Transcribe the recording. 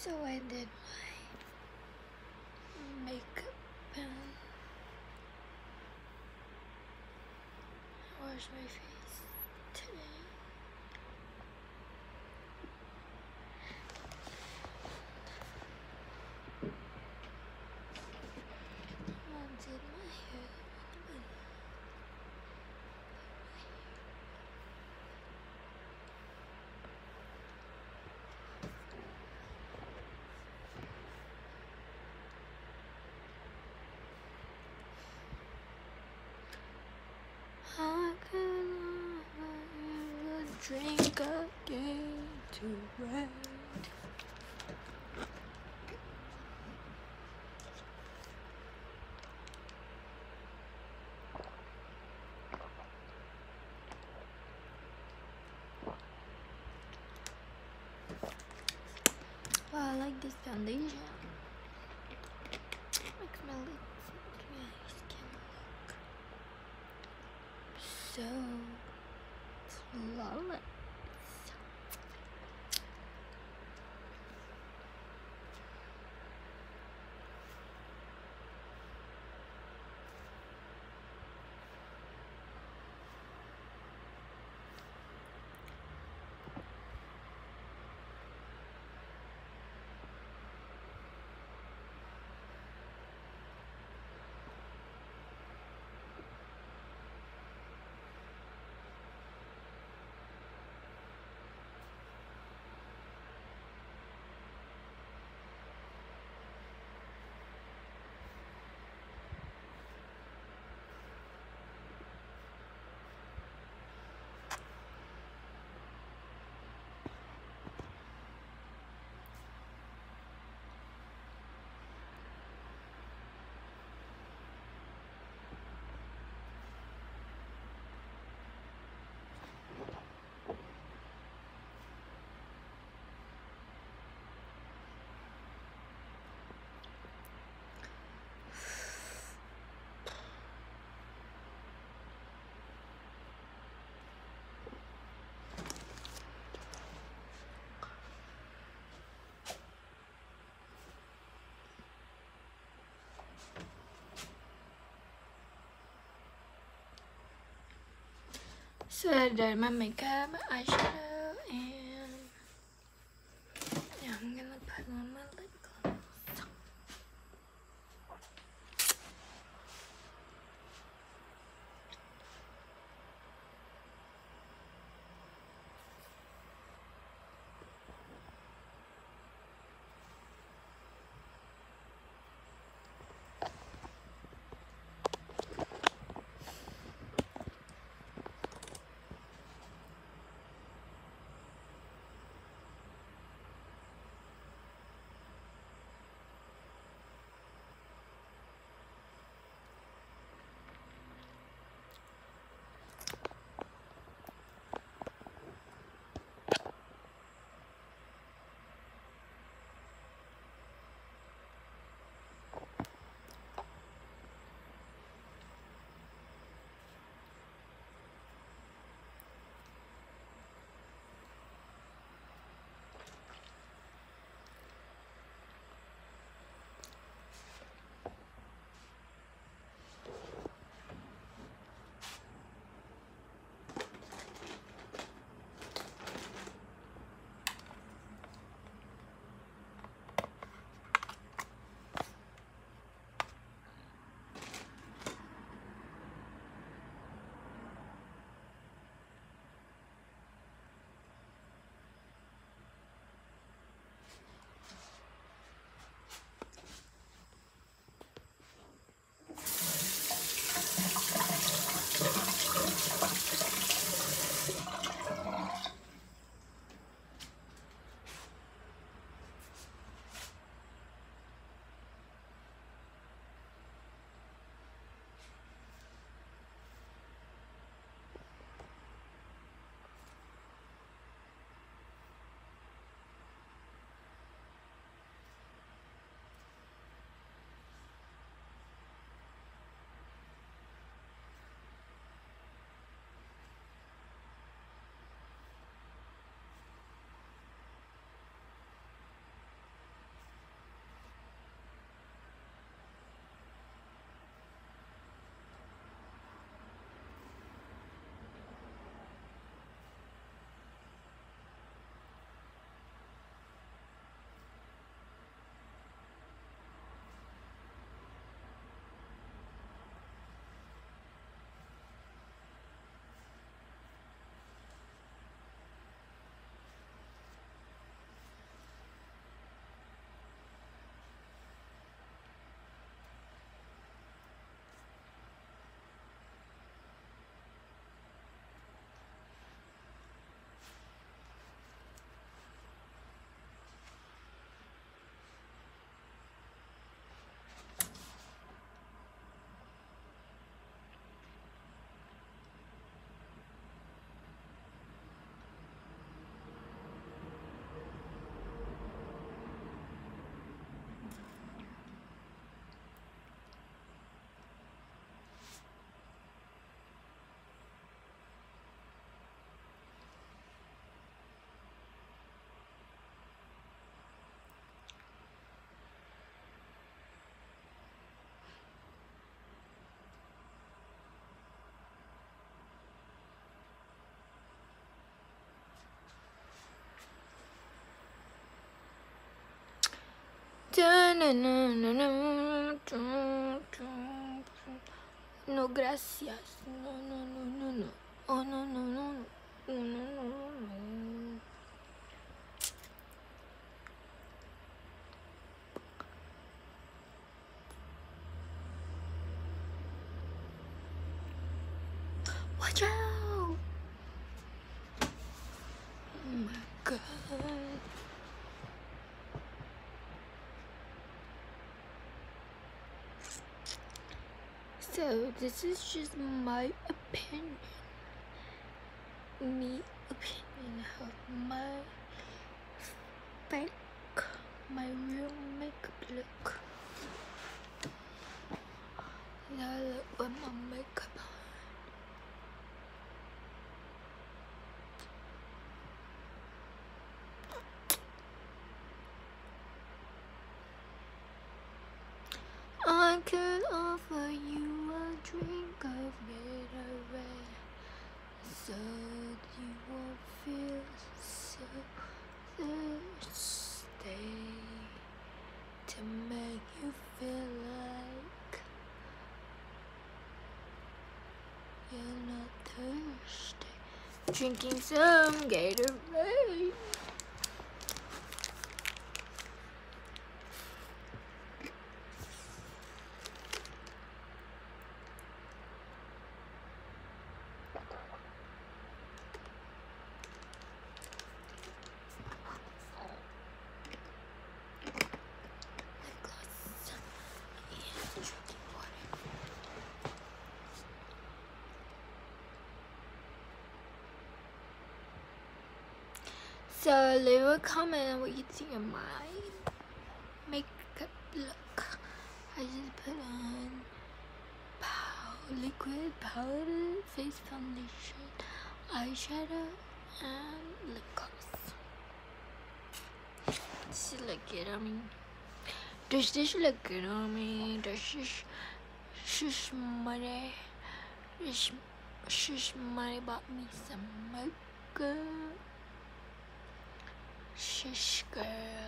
So I did my makeup and washed my face today. I did my hair. How can I drink again to red? Wow, I like this foundation. Makes my skin look so flawless. So I did my makeup, eyeshadow, and yeah, I'm gonna put on my lip gloss. No, gracias. No, no, no, no, no. Oh, no, no, no, no. Oh, no, no, no, no. Watch out! Oh my god. So this is just my opinion. Opinion of my real makeup look. Now look with my makeup on. I could offer you a drink of Gatorade, so you won't feel so thirsty, to make you feel like you're not thirsty. Drinking some Gatorade. So leave a comment on what you think of my makeup look. I just put on liquid powder, face foundation, eyeshadow, and lip gloss. Does it look good on me? Does this look good on me? Does this money? This money bought me some makeup. Shish girl.